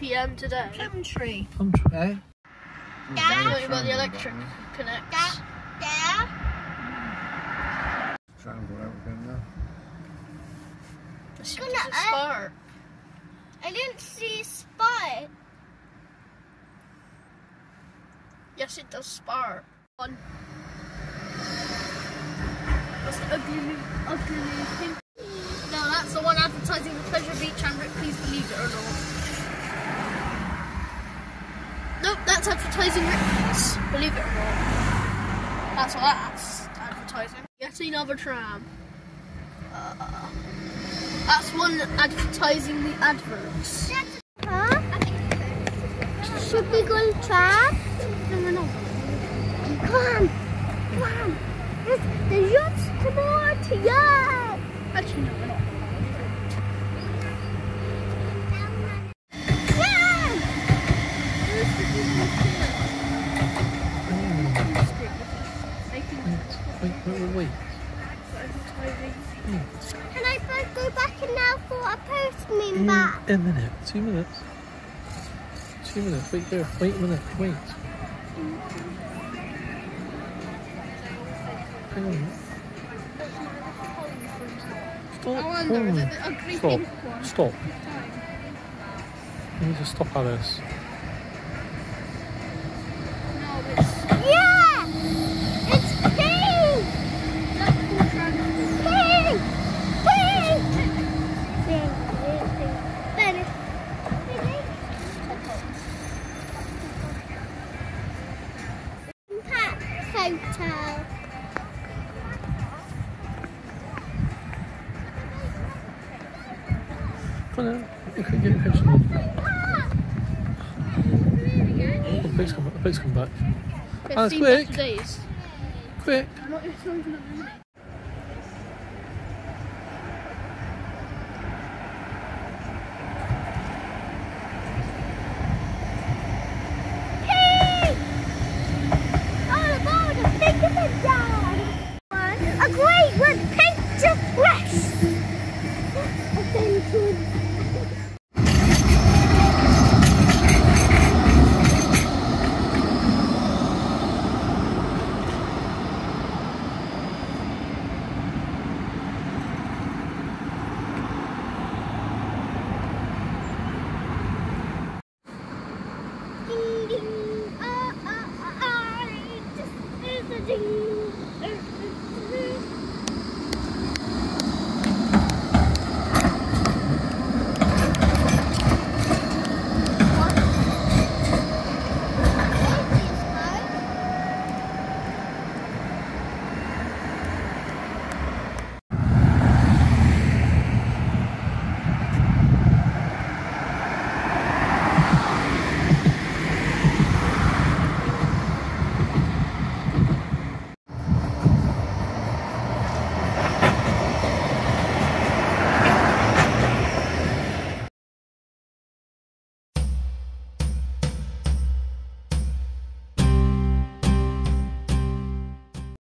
PM today. Country. Eh? Definitely where the electric connects. Trams or everything there. It's a spark. I didn't see a spark. Yes, it does spark. One. That's the ugly thing. No, that's the one advertising the Pleasure Beach and Ripley's, believe it or not. Nope, that's advertising Ripley's, believe it or not. That's what that's advertising. Yet another tram. That's one advertising the adverts. Huh? Should we go to tram? No, we're not. Come on. The yachts come on to yacht. Actually, no, we're not. Wait. Can I first go back and now for a postman back? A minute, 2 minutes. 2 minutes, wait there, wait a minute, wait. Hang on a minute. Stop. You need to stop, Alice. Yeah! It's pink! Photo. Come on, you can get a picture. The boat's come back. Alice, quick! Quick! I'm not even